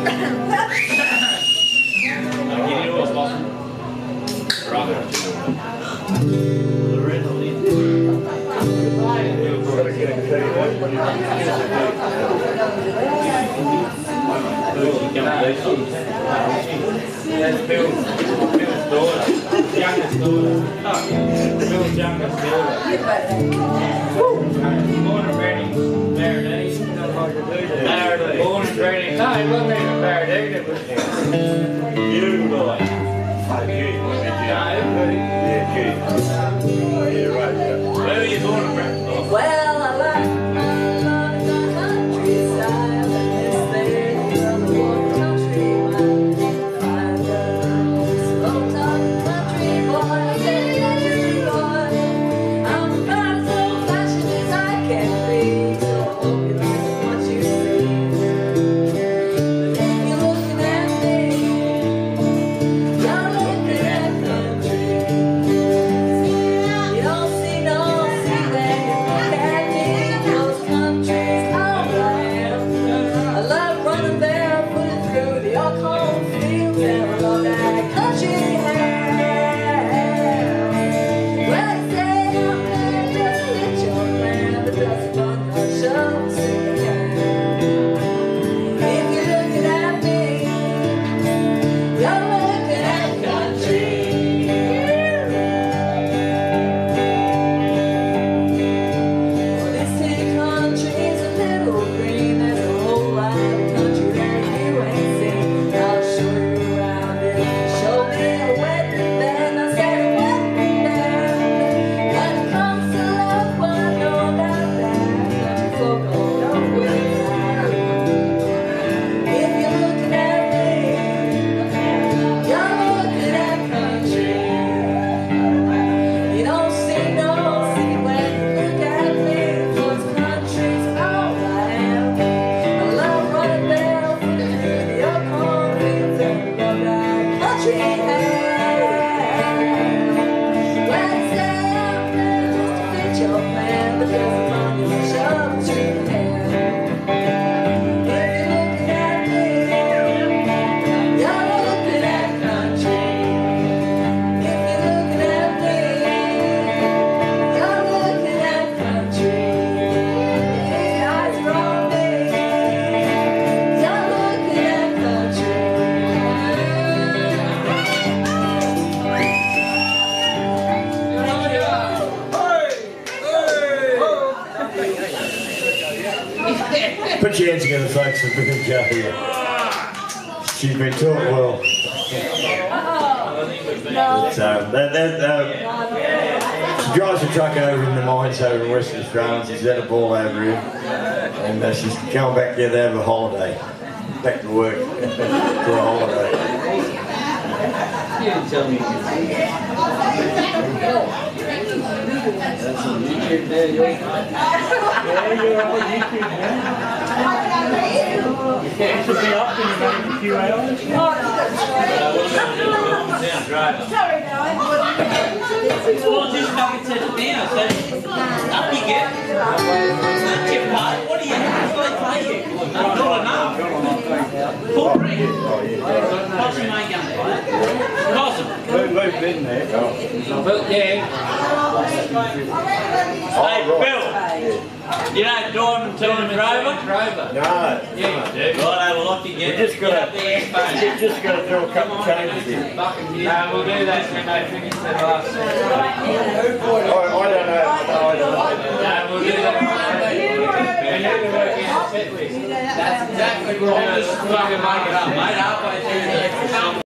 That's Bill's daughter, youngest daughter. Bill's youngest daughter. Born and bred in Paradise. Born and bred in, no, it wasn't even Paradise, it was beautiful. Yeah, right, yeah. Where were you born and bred? Well, I like the countryside, and this there is the one country man. Five girls, slow talk country boy, I say country boy. I'm about as old fashioned as I can be, so I hope you like what you see. But if you're looking at me, you're looking at country. You don't see no sea there, you look at me, those countries all I am. I love running barefooted through the Oklahoma fields, and I love that country ham. Well, they say I'm there just to let your man, but that's a fun show to see again. If you're looking at me, you're looking at country. Well, this here country's a little green. There's a whole lot of country there you ain't seen. I'll show you around it. Show me a wedding band. I said a wedding band. When it comes to love, well, I know about that. Country folk all know where it's at. If you're looking at me, you're looking at country. You don't see no sea when you look at me, 'cause country's all I am. I love running barefoot through the Oklahoma fields, and I love that country ham. Well, they say I'm there just to fit your plan, but there's a funny show to hand. If you're looking at me, you're looking at country. If you're looking at me, you're looking at country. If your eyes are on me, you're looking at country. Put your hands together, folks, for Bill Davey. She's been taught well. She drives a truck over in the mines over in Western Australia. She's had a ball over here, and she's going back there to have a holiday, back to work for a holiday. You didn't tell me. That's on YouTube there, you're yeah, you're on YouTube now. It should be up in about a few hours. Sorry, guys. Well, just fucking set it down. So, up you get. That's your part. What do you have to play you? Not enough. Full ring. What's your main gun? Awesome. We've been there. But yeah. Hey, Bill. You know Diamond Tournament Rover? No. Yeah, you do. Right, well, off you get. We've just got Get up there, You've just got to do a couple of changes here. No, we'll do that when they finish the last set. I don't know. No, we'll do that. We need to work in a set list. That's exactly what we're just fucking make it up, mate. Halfway through the